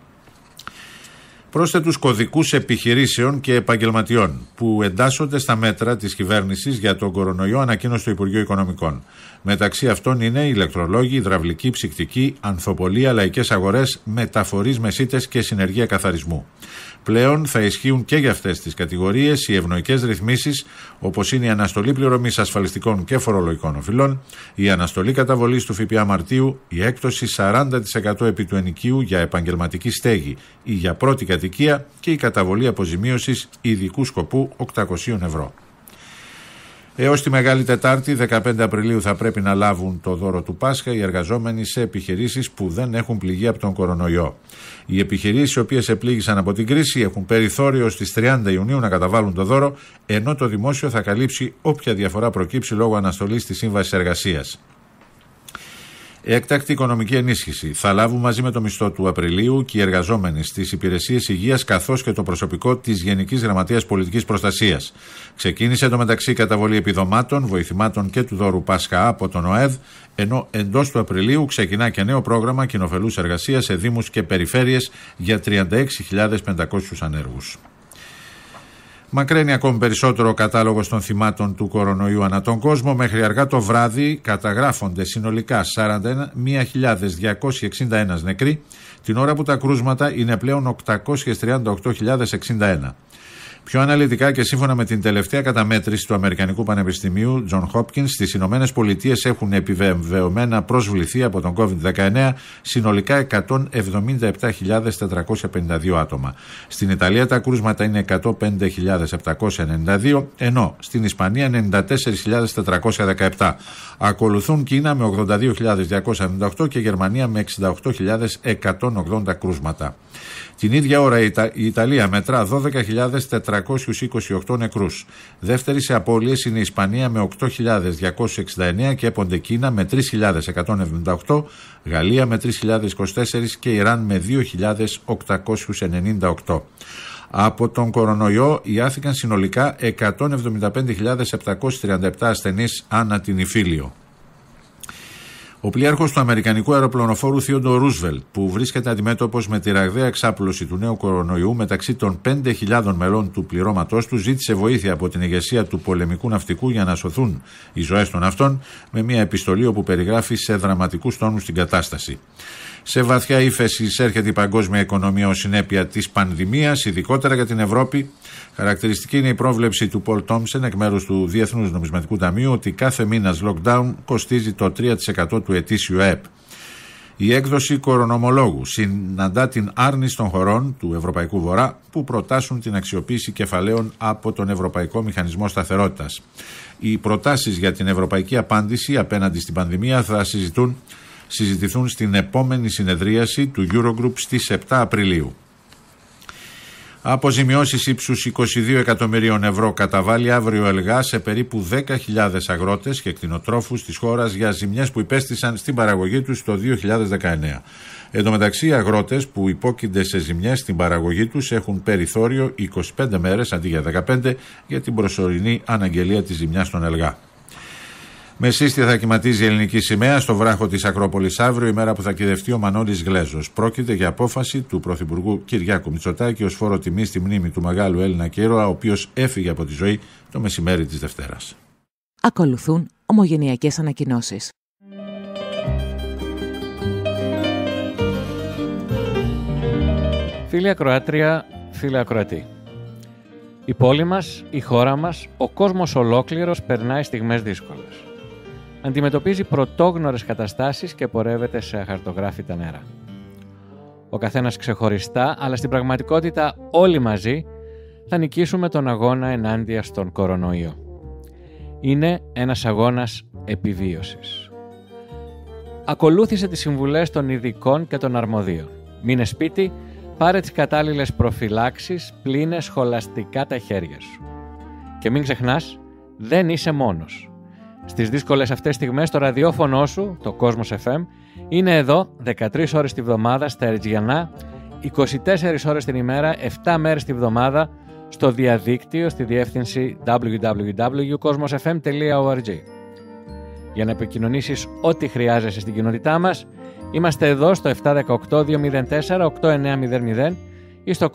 Πρόσθετους κωδικούς επιχειρήσεων και επαγγελματιών που εντάσσονται στα μέτρα της κυβέρνησης για τον κορονοϊό ανακοίνωσε το Υπουργείο Οικονομικών. Μεταξύ αυτών είναι ηλεκτρολόγοι, υδραυλικοί, ψυκτικοί, ανθοπολία, λαϊκές αγορές, μεταφορείς, μεσίτες και συνεργεία καθαρισμού. Πλέον θα ισχύουν και για αυτές τις κατηγορίες οι ευνοϊκές ρυθμίσεις, όπως είναι η αναστολή πληρωμής ασφαλιστικών και φορολογικών οφειλών, η αναστολή καταβολής του ΦΠΑ Μαρτίου, η έκπτωση 40% επί του ενοικίου για επαγγελματική στέγη ή για πρώτη κατοικία και η καταβολή αποζημίωσης ειδικού σκοπού 800 ευρώ. Έως τη Μεγάλη Τετάρτη, 15 Απριλίου, θα πρέπει να λάβουν το δώρο του Πάσχα οι εργαζόμενοι σε επιχειρήσεις που δεν έχουν πληγεί από τον κορονοϊό. Οι επιχειρήσεις οι οποίες επλήγησαν από την κρίση έχουν περιθώριο στις 30 Ιουνίου να καταβάλουν το δώρο, ενώ το δημόσιο θα καλύψει όποια διαφορά προκύψει λόγω αναστολής της Σύμβασης Εργασίας. Έκτακτη οικονομική ενίσχυση θα λάβουν μαζί με το μισθό του Απριλίου και οι εργαζόμενοι στις υπηρεσίες υγείας καθώς και το προσωπικό της Γενικής Γραμματείας Πολιτικής Προστασίας. Ξεκίνησε το μεταξύ καταβολή επιδομάτων, βοηθημάτων και του δώρου Πάσχα από τον ΟΕΔ, ενώ εντός του Απριλίου ξεκινά και νέο πρόγραμμα κοινοφελούς εργασίας σε δήμους και περιφέρειες για 36.500 ανέργους. Μακραίνει ακόμη περισσότερο ο κατάλογος των θυμάτων του κορονοϊού ανά τον κόσμο. Μέχρι αργά το βράδυ καταγράφονται συνολικά 41.261 νεκροί, την ώρα που τα κρούσματα είναι πλέον 838.061. Πιο αναλυτικά και σύμφωνα με την τελευταία καταμέτρηση του Αμερικανικού Πανεπιστημίου John Hopkins, στις Ηνωμένες Πολιτείες έχουν επιβεβαιωμένα προσβληθεί από τον COVID-19 συνολικά 177.452 άτομα. Στην Ιταλία τα κρούσματα είναι 105.792, ενώ στην Ισπανία 94.417. Ακολουθούν Κίνα με 82.298 και Γερμανία με 68.180 κρούσματα. Την ίδια ώρα η Ιταλία μετρά 12.428 νεκρούς. Δεύτερη σε απώλειες είναι η Ισπανία με 8.269 και έπονται Κίνα με 3.178, Γαλλία με 3.024 και Ιράν με 2.898. Από τον κορονοϊό ιάθηκαν συνολικά 175.737 ασθενείς ανά την Ιφίλιο. Ο πλοίαρχος του Αμερικανικού αεροπλανοφόρου Θείοντορ Ρούσβελτ, που βρίσκεται αντιμέτωπος με τη ραγδαία εξάπλωση του νέου κορονοϊού μεταξύ των 5.000 μελών του πληρώματός του, ζήτησε βοήθεια από την ηγεσία του πολεμικού ναυτικού για να σωθούν οι ζωές των αυτών, με μια επιστολή όπου περιγράφει σε δραματικούς τόνους την κατάσταση. Σε βαθιά ύφεση εισέρχεται η παγκόσμια οικονομία ως συνέπεια της πανδημίας, ειδικότερα για την Ευρώπη. Χαρακτηριστική είναι η πρόβλεψη του Πολ Τόμψεν εκ μέρους του Διεθνούς Νομισματικού Ταμείου ότι κάθε μήνας lockdown κοστίζει το 3% του ετήσιου ΕΠ. Η έκδοση κορονομολόγου συναντά την άρνηση των χωρών του Ευρωπαϊκού Βορρά που προτάσουν την αξιοποίηση κεφαλαίων από τον Ευρωπαϊκό Μηχανισμό Σταθερότητας. Οι προτάσεις για την ευρωπαϊκή απάντηση απέναντι στην πανδημία θα συζητηθούν στην επόμενη συνεδρίαση του Eurogroup στις 7 Απριλίου. Αποζημιώσεις ύψους 22 εκατομμυρίων ευρώ καταβάλει αύριο ΕΛΓΑ σε περίπου 10.000 αγρότες και κτηνοτρόφους της χώρας για ζημιές που υπέστησαν στην παραγωγή τους το 2019. Εν τω μεταξύ, οι αγρότες που υπόκεινται σε ζημιές στην παραγωγή τους έχουν περιθώριο 25 μέρες αντί για 15 για την προσωρινή αναγγελία της ζημιάς των ΕΛΓΑ. Με σύστια θα κυματίζει η ελληνική σημαία στο βράχο της Ακρόπολης αύριο, η μέρα που θα κυδευτεί ο Μανώλης Γλέζος. Πρόκειται για απόφαση του Πρωθυπουργού Κυριάκου Μητσοτάκη ως φόρο τιμής στη μνήμη του μεγάλου Έλληνα και ήρωα, ο οποίος έφυγε από τη ζωή το μεσημέρι της Δευτέρας. Ακολουθούν ομογενειακές ανακοινώσεις. Φίλοι ακροάτρια, φίλοι ακροατοί. Η πόλη μας, η χώρα μας, ο κόσμος ολόκληρος περνάει στιγμές δύσκολες. Αντιμετωπίζει πρωτόγνωρες καταστάσεις και πορεύεται σε αχαρτογράφητα νερά. Ο καθένας ξεχωριστά, αλλά στην πραγματικότητα όλοι μαζί θα νικήσουμε τον αγώνα ενάντια στον κορονοϊό. Είναι ένας αγώνας επιβίωσης. Ακολούθησε τις συμβουλές των ειδικών και των αρμοδίων. Μείνε σπίτι, πάρε τις κατάλληλες προφυλάξεις, πλύνε σχολαστικά τα χέρια σου. Και μην ξεχνάς, δεν είσαι μόνος. Στις δύσκολες αυτές στιγμές το ραδιόφωνο σου, το Cosmos FM, είναι εδώ 13 ώρες τη βδομάδα στα Ερτζιανά, 24 ώρες την ημέρα, 7 μέρες τη βδομάδα, στο διαδίκτυο στη διεύθυνση www.cosmosfm.org. Για να επικοινωνήσεις ό,τι χρειάζεσαι στην κοινότητά μας, είμαστε εδώ στο 718-204-8900 ή στο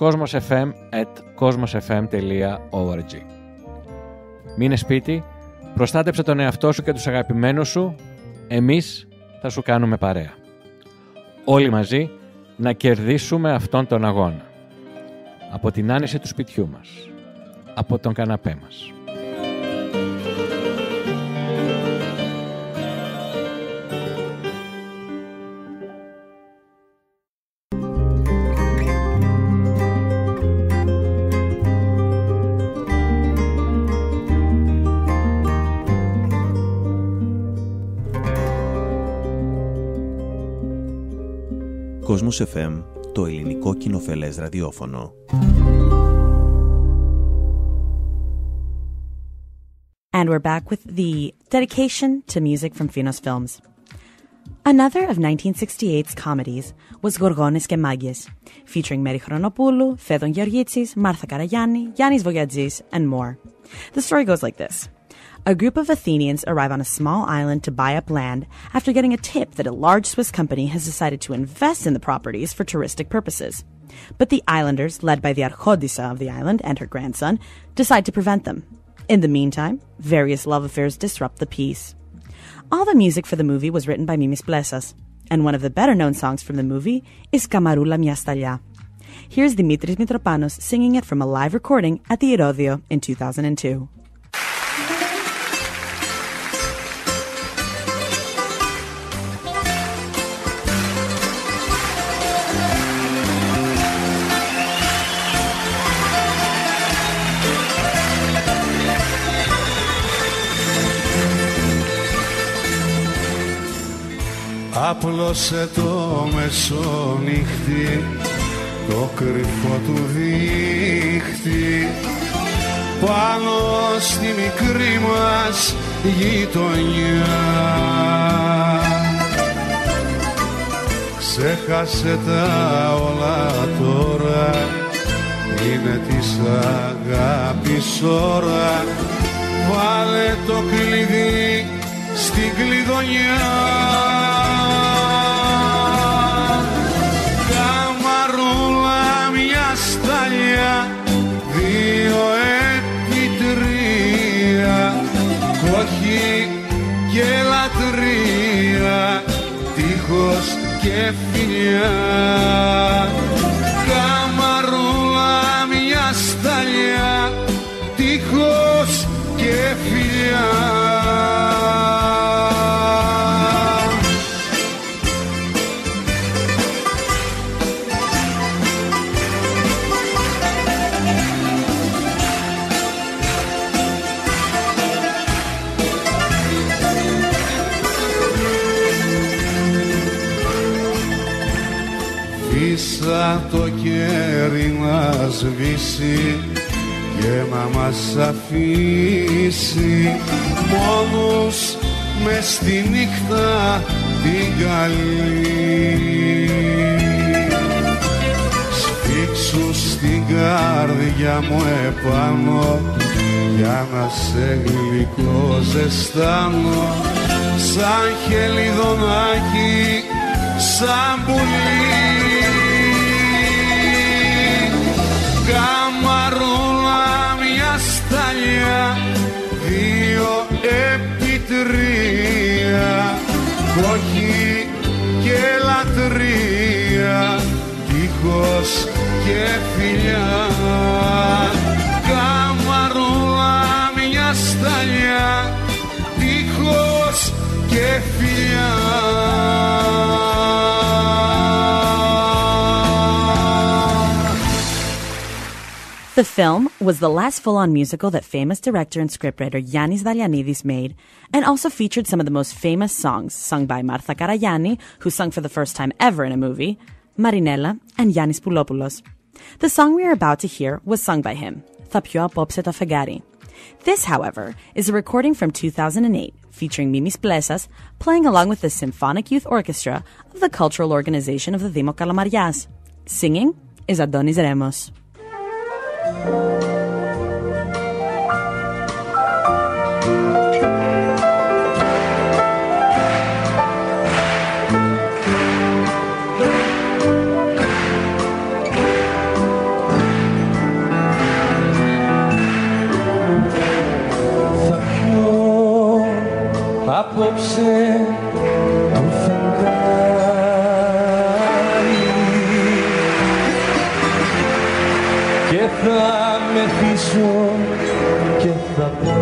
cosmosfm@cosmosfm.org. Μείνε σπίτι, προστάτεψε τον εαυτό σου και τους αγαπημένους σου, εμείς θα σου κάνουμε παρέα. Όλοι μαζί να κερδίσουμε αυτόν τον αγώνα. Από την άνεση του σπιτιού μας, από τον καναπέ μας. Cosmos FM, το ελληνικό κοινοφελές ραδιόφωνο. And we're back with the dedication to music from Finos Films. Another of 1968's comedies was Gorgones και Μάγκες, featuring Meri Chronopoulou, Fedon Georgitsis, Martha Karagianni, Yannis Voyagis, and more. The story goes like this. A group of Athenians arrive on a small island to buy up land after getting a tip that a large Swiss company has decided to invest in the properties for touristic purposes. But the islanders, led by the Archodisa of the island and her grandson, decide to prevent them. In the meantime, various love affairs disrupt the peace. All the music for the movie was written by Mimis Plessas, and one of the better-known songs from the movie is Kamarula Mia Stalya. Here's Dimitris Mitropanos singing it from a live recording at the Erodio in 2002. Άπλωσε το μεσονύχτη, το κρυφό του δίχτυ, πάνω στη μικρή μας γειτονιά. Ξέχασε τα όλα τώρα, είναι της αγάπης ώρα. Βάλε το κλειδί στην κλειδονιά. Καμαρούλα μια σταλιά, 2 επί 3, κόχη και λατρεία, τείχος και φιλιά. Καμαρούλα μια σταλιά, τείχος και φιλιά. Βήσα το κέρι να σβήσει και να μας αφήσει μόνους μες στη νύχτα την καλή. Σφίξου στην καρδιά μου επάνω για να σε γλυκό ζεστάνω, σαν χελιδονάκι, σαν πουλί. Καμαρούλα μια σταλιά, 2 επί δίχως και φιλιά, καμαρούλα μια σταλιά, δίχως και φιλιά. The film was the last full-on musical that famous director and scriptwriter Yannis Dalianidis made, and also featured some of the most famous songs sung by Martha Karagianni, who sung for the first time ever in a movie, Marinella, and Yannis Poulopoulos. The song we are about to hear was sung by him, Θα πιω απόψε το φεγγάρι. This, however, is a recording from 2008, featuring Mimis Plesas playing along with the Symphonic Youth Orchestra of the cultural organization of the Dimo Kalamarias. Singing is Adonis Remos. Απόψε το φεγγάρι και θα μεθύσω και θα πω,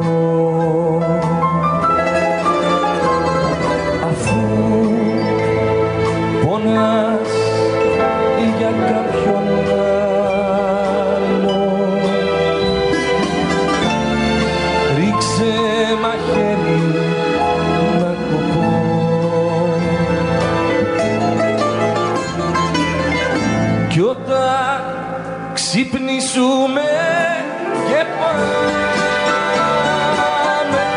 αφού πονάς για κάποιον άλλο, ρίξε μαχαίρι να κοπώ. Κι όταν ξυπνήσουμε και πάμε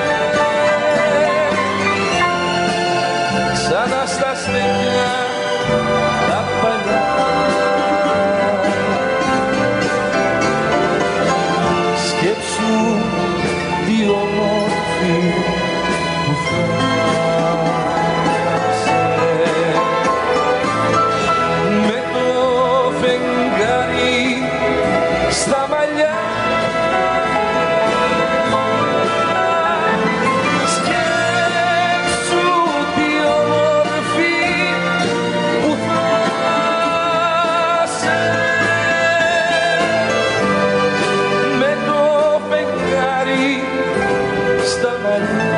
ξανά στα στενιά τα παλιά, σκέψου τι όμορφη που φτάσε με το φεγγάρι στα μαλλιά. Σκέψου τι όμορφη που φτάσε με το φεγγάρι στα μαλλιά.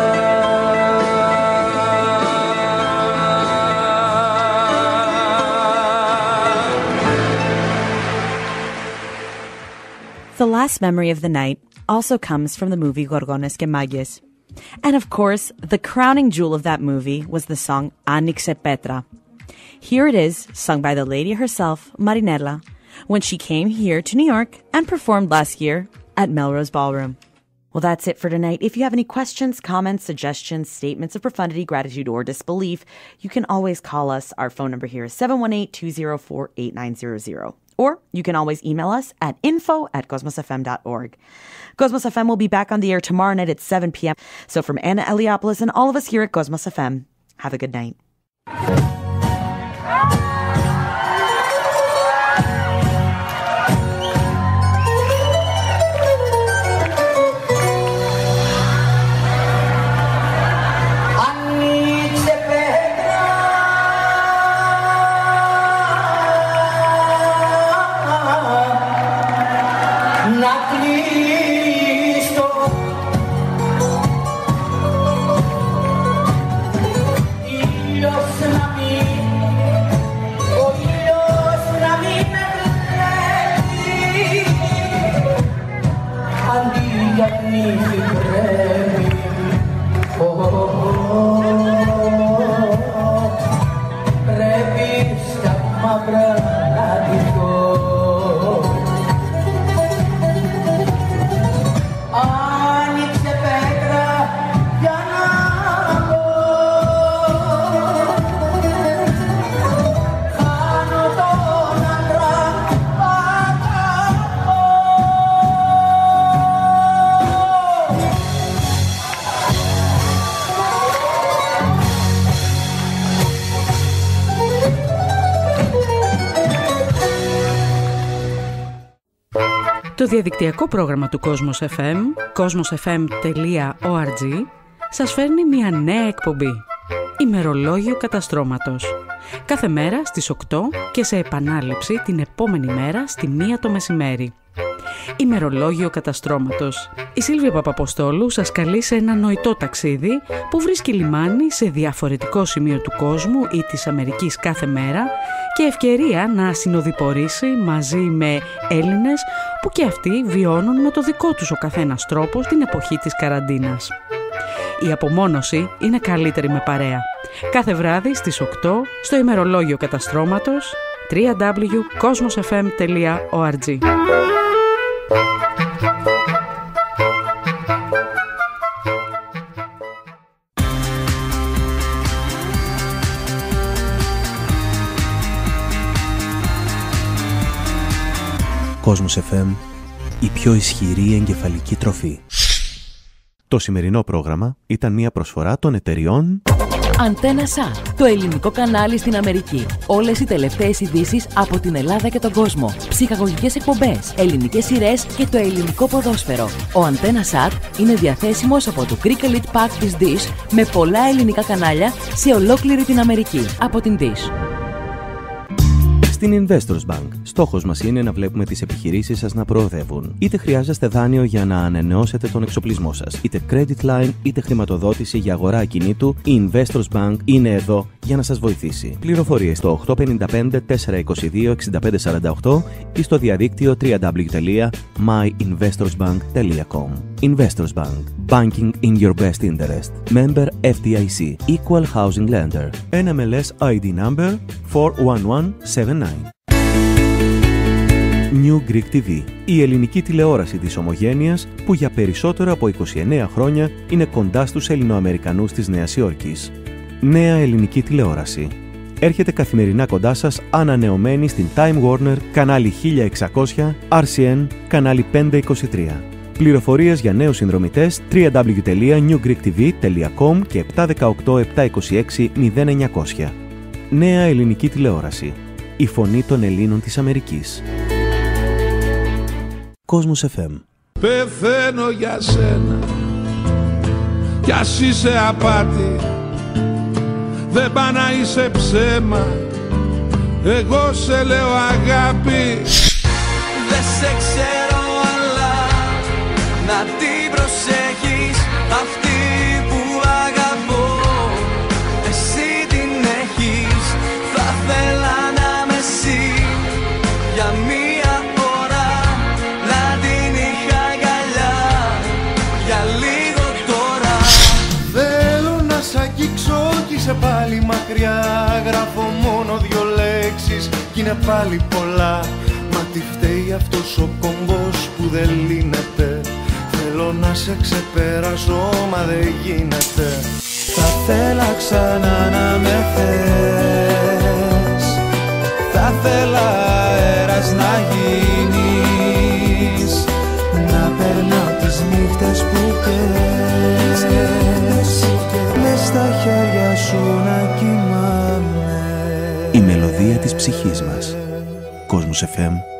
The last memory of the night also comes from the movie Gorgones και Μάγκες. And of course, the crowning jewel of that movie was the song Άνοιξε Πέτρα. Here it is, sung by the lady herself, Marinella, when she came here to New York and performed last year at Melrose Ballroom. Well, that's it for tonight. If you have any questions, comments, suggestions, statements of profundity, gratitude, or disbelief, you can always call us. Our phone number here is 718-204-8900. Or you can always email us at info@cosmosfm.org. Cosmos FM will be back on the air tomorrow night at 7 p.m. So from Anna Eliopoulos and all of us here at Cosmos FM, have a good night. Το διαδικτυακό πρόγραμμα του Cosmos FM, cosmosfm.org, σας φέρνει μια νέα εκπομπή, ημερολόγιο καταστρώματος. Κάθε μέρα στις 8 και σε επανάληψη την επόμενη μέρα στη 1 το μεσημέρι. Ημερολόγιο Καταστρώματος. Η Σίλβια Παπαποστόλου σας καλεί σε ένα νοητό ταξίδι που βρίσκει λιμάνι σε διαφορετικό σημείο του κόσμου ή της Αμερικής κάθε μέρα και ευκαιρία να συνοδοιπορήσει μαζί με Έλληνες που και αυτοί βιώνουν με το δικό τους ο καθένας τρόπο την εποχή της καραντίνας. Η απομόνωση είναι καλύτερη με παρέα. Κάθε βράδυ στις 8 στο ημερολόγιο Καταστρώματος www.cosmosfm.org. Κόσμος FM, η πιο ισχυρή εγκεφαλική τροφή. Το σημερινό πρόγραμμα ήταν μια προσφορά των εταιριών Αντένα ΣΑΤ, το ελληνικό κανάλι στην Αμερική. Όλες οι τελευταίες ειδήσεις από την Ελλάδα και τον κόσμο. Ψυχαγωγικές εκπομπές, ελληνικές σειρές και το ελληνικό ποδόσφαιρο. Ο Αντένα ΣΑΤ είναι διαθέσιμος από το Greek Elite Pack της Dish με πολλά ελληνικά κανάλια σε ολόκληρη την Αμερική. Από την Dish. Στην Investors Bank, στόχος μας είναι να βλέπουμε τις επιχειρήσεις σας να προοδεύουν. Είτε χρειάζεστε δάνειο για να ανανεώσετε τον εξοπλισμό σας, είτε credit line, είτε χρηματοδότηση για αγορά ακινήτου, η Investors Bank είναι εδώ για να σας βοηθήσει. Πληροφορίες στο 855 422 6548 ή στο διαδίκτυο www.myinvestorsbank.com. Investors Bank. Banking in your best interest. Member FDIC. Equal Housing Lender. NMLS ID number 41179. New Greek TV. Η ελληνική τηλεόραση της Ομογένειας που για περισσότερο από 29 χρόνια είναι κοντά στους Ελληνοαμερικανούς της Νέας Υόρκης. Νέα ελληνική τηλεόραση. Έρχεται καθημερινά κοντά σας ανανεωμένη στην Time Warner, κανάλι 1600, RCN, κανάλι 523. Πληροφορίες για νέους συνδρομητές www.newgreektv.com και 718 726 0900. Νέα ελληνική τηλεόραση. Η φωνή των Ελλήνων της Αμερικής. Κόσμος FM. Πεθαίνω για σένα κι ας είσαι απάτη, δεν πά να είσαι ψέμα, εγώ σε λέω αγάπη. Δεν σε ξέρω αλλά να την προσέχεις, αυτή που αγαπώ εσύ την έχεις. Θα θέλα να με εσύ για μία ώρα, να την είχα αγκαλιά για λίγο τώρα. Θέλω να σ' αγγίξω κι είσαι πάλι μακριά, γράφω μόνο 2 λέξεις κι είναι πάλι πολλά. Μα τι φταίει αυτός ο κομπός που δεν λύνεται, θέλω να σε ξεπεράσω μα δεν γίνεται. Θα θέλα ξανά να με θες, θα θέλα αέρας να γίνεις, να περνάω τις νύχτες που κλαις, μες στα χέρια σου να κοιμάμαι. Η μελωδία της ψυχής μας. Κόσμος FM